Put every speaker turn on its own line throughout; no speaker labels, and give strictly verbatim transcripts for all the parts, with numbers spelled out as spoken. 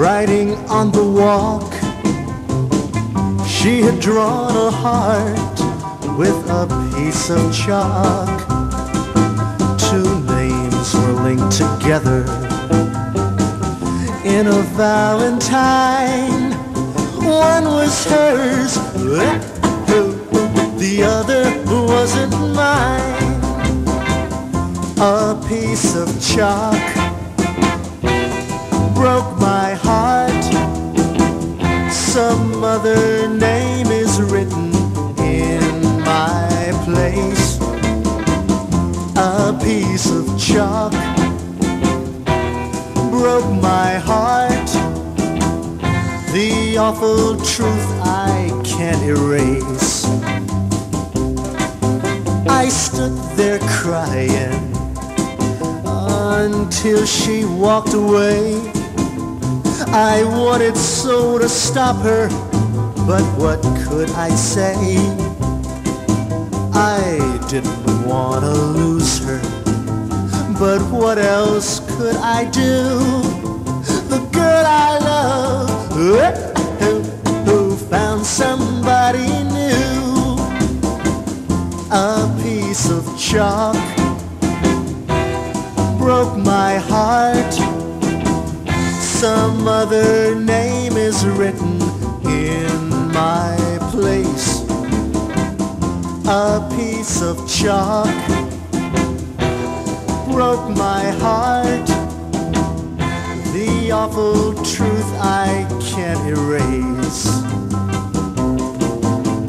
writing on the walk. She had drawn a heart with a piece of chalk. Two names were linked together in a valentine. One was hers, the other wasn't mine. A piece of chalk broke my heart. Some other name is written in my place. A piece of chalk broke my heart. The awful truth I can't erase. I stood there crying until she walked away. I wanted so to stop her, but what could I say? I didn't want to lose her, but what else could I do? The girl I love, who, who found somebody new. A piece of chalk broke my heart. Some other name is written in my place. A piece of chalk broke my heart. The awful truth I can't erase.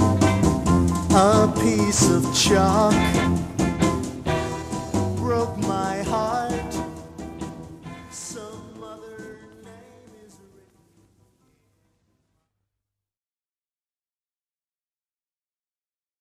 A piece of chalk broke my